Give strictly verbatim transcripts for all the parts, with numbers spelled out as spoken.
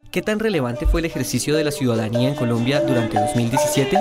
¿Qué tan relevante fue el ejercicio de la ciudadanía en Colombia durante dos mil diecisiete?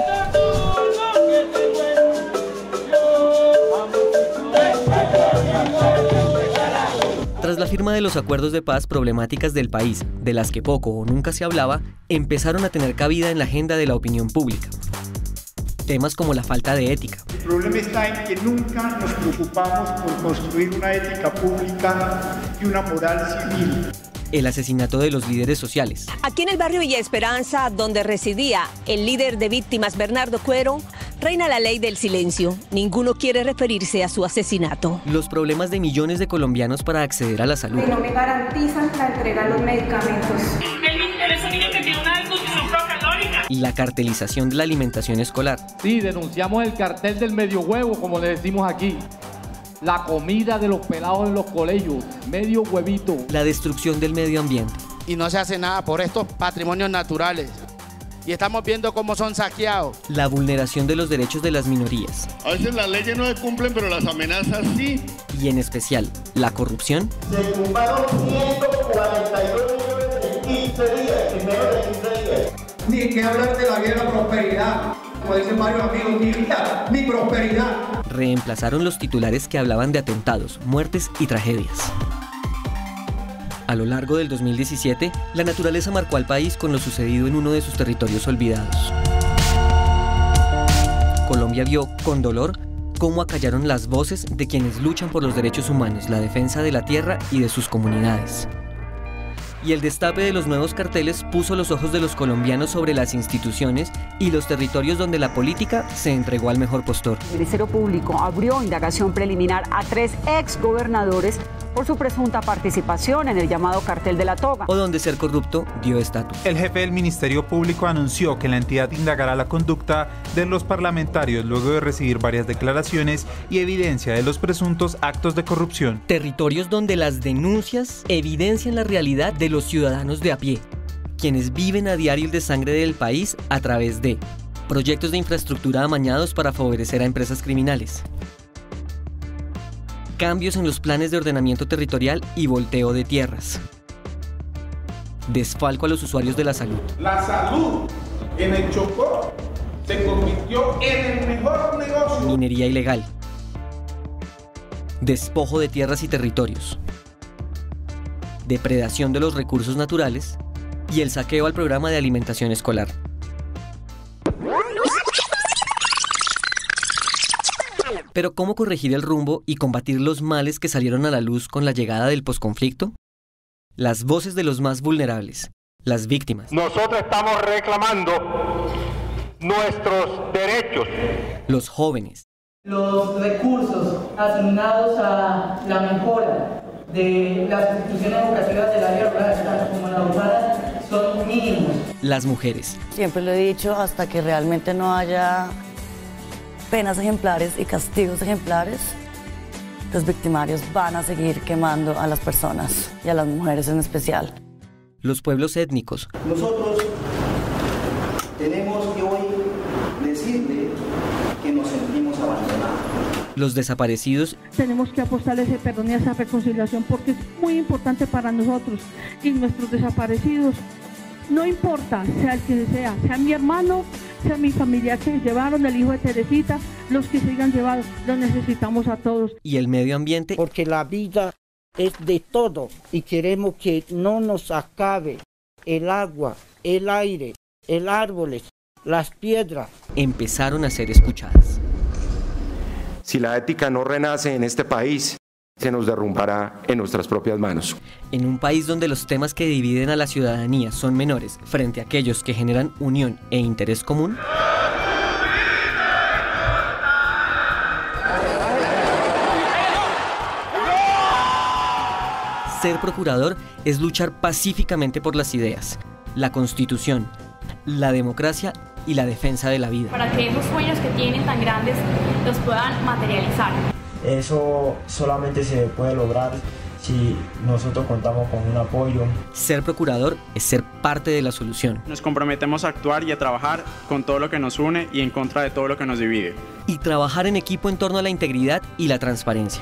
Tras la firma de los acuerdos de paz, problemáticas del país, de las que poco o nunca se hablaba, empezaron a tener cabida en la agenda de la opinión pública. Temas como la falta de ética. El problema está en que nunca nos preocupamos por construir una ética pública y una moral civil. El asesinato de los líderes sociales. Aquí en el barrio Villa Esperanza, donde residía el líder de víctimas Bernardo Cuero, reina la ley del silencio. Ninguno quiere referirse a su asesinato. Los problemas de millones de colombianos para acceder a la salud. Que no me garantizan la entrega de los medicamentos. Eres un niño que tiene una desnutrición procalórica. Y la cartelización de la alimentación escolar. Sí, denunciamos el cartel del medio huevo, como le decimos aquí. La comida de los pelados en los colegios, medio huevito. La destrucción del medio ambiente. Y no se hace nada por estos patrimonios naturales. Y estamos viendo cómo son saqueados. La vulneración de los derechos de las minorías. A veces las leyes no se cumplen, pero las amenazas sí. Y en especial, la corrupción. Se tumbaron ciento cuarenta y dos millones en quince días, en menos de quince días. Ni que hablar de la guerra prosperidad. Como dicen varios amigos, ni vida, ni prosperidad. Reemplazaron los titulares que hablaban de atentados, muertes y tragedias. A lo largo del dos mil diecisiete, la naturaleza marcó al país con lo sucedido en uno de sus territorios olvidados. Colombia vio, con dolor, cómo acallaron las voces de quienes luchan por los derechos humanos, la defensa de la tierra y de sus comunidades. Y el destape de los nuevos carteles puso los ojos de los colombianos sobre las instituciones y los territorios donde la política se entregó al mejor postor. El Ministerio Público abrió indagación preliminar a tres exgobernadores por su presunta participación en el llamado Cartel de la Toga. O donde ser corrupto dio estatus. El jefe del Ministerio Público anunció que la entidad indagará la conducta de los parlamentarios luego de recibir varias declaraciones y evidencia de los presuntos actos de corrupción. Territorios donde las denuncias evidencian la realidad de los ciudadanos de a pie, quienes viven a diario el desangre del país a través de proyectos de infraestructura amañados para favorecer a empresas criminales, cambios en los planes de ordenamiento territorial y volteo de tierras, desfalco a los usuarios de la salud. La salud en el Chocó se convirtió en el mejor negocio. Minería ilegal, despojo de tierras y territorios, depredación de los recursos naturales y el saqueo al programa de alimentación escolar. Pero ¿cómo corregir el rumbo y combatir los males que salieron a la luz con la llegada del posconflicto? Las voces de los más vulnerables, las víctimas. Nosotros estamos reclamando nuestros derechos. Los jóvenes. Los recursos asignados a la mejora de las instituciones educativas del área rural, tanto como la urbana, son mínimos. Las mujeres. Siempre lo he dicho, hasta que realmente no haya penas ejemplares y castigos ejemplares, los victimarios van a seguir quemando a las personas y a las mujeres en especial. Los pueblos étnicos. Nosotros tenemos que hoy decirle que nos sentimos abandonados. Los desaparecidos. Tenemos que apostar ese perdón y esa reconciliación porque es muy importante para nosotros y nuestros desaparecidos. No importa, sea el que sea, sea mi hermano, sea mi familia que llevaron, el hijo de Teresita, los que se hayan llevado, los necesitamos a todos. ¿Y el medio ambiente? Porque la vida es de todo y queremos que no nos acabe el agua, el aire, el árboles, las piedras. Empezaron a ser escuchadas. Si la ética no renace en este país, se nos derrumbará en nuestras propias manos. En un país donde los temas que dividen a la ciudadanía son menores frente a aquellos que generan unión e interés común, ser procurador es luchar pacíficamente por las ideas, la Constitución, la democracia y la defensa de la vida. Para que esos sueños que tienen tan grandes los puedan materializar. Eso solamente se puede lograr si nosotros contamos con un apoyo. Ser procurador es ser parte de la solución. Nos comprometemos a actuar y a trabajar con todo lo que nos une y en contra de todo lo que nos divide. Y trabajar en equipo en torno a la integridad y la transparencia.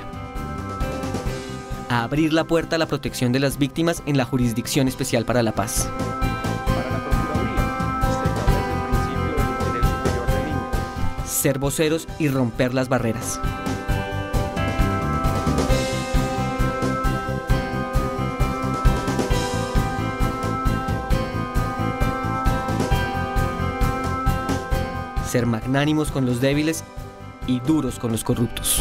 A abrir la puerta a la protección de las víctimas en la Jurisdicción Especial para la Paz. ser voceros y romper las barreras. Ser magnánimos con los débiles y duros con los corruptos.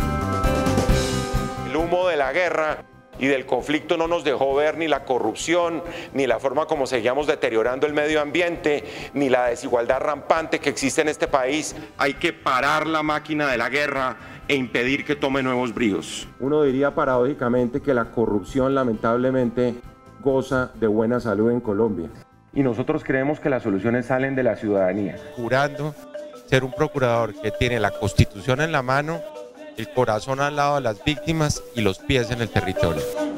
El humo de la guerra y del conflicto no nos dejó ver ni la corrupción, ni la forma como seguíamos deteriorando el medio ambiente, ni la desigualdad rampante que existe en este país. Hay que parar la máquina de la guerra e impedir que tome nuevos bríos. Uno diría paradójicamente que la corrupción lamentablemente goza de buena salud en Colombia. Y nosotros creemos que las soluciones salen de la ciudadanía. Jurando ser un procurador que tiene la Constitución en la mano, el corazón al lado de las víctimas y los pies en el territorio.